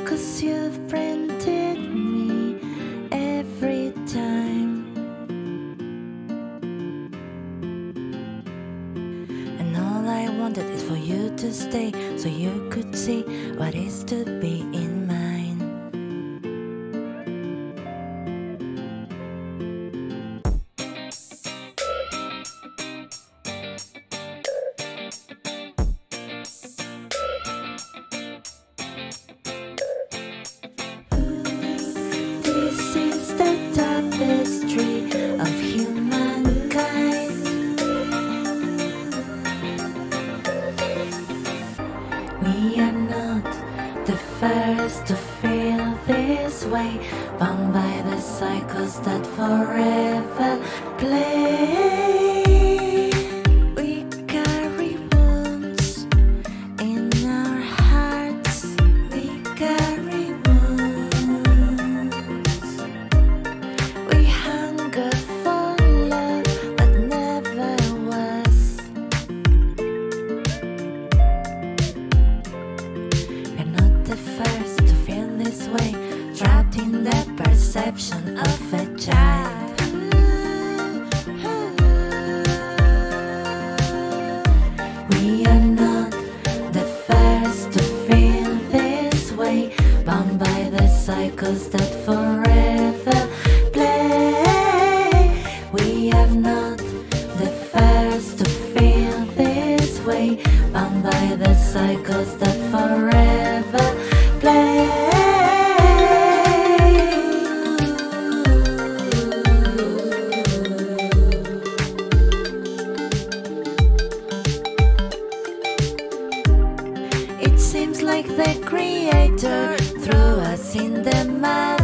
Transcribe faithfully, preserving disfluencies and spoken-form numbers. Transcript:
'cause you've printed me every time. And all I wanted is for you to stay, so you could see what is to be in mine. This is the tapestry of humankind. We are not the first to feel this way, bound by the cycles that forever play. We carry wounds in our hearts. We carry wounds. We hunger for love that never was. We're not the first to feel this way, trapped in the perception of a child. We are not the first to feel this way, bound by the cycles that forever play. We are not the first to feel this way, bound by the cycles that forever play. It seems like the Creator threw us in the mud.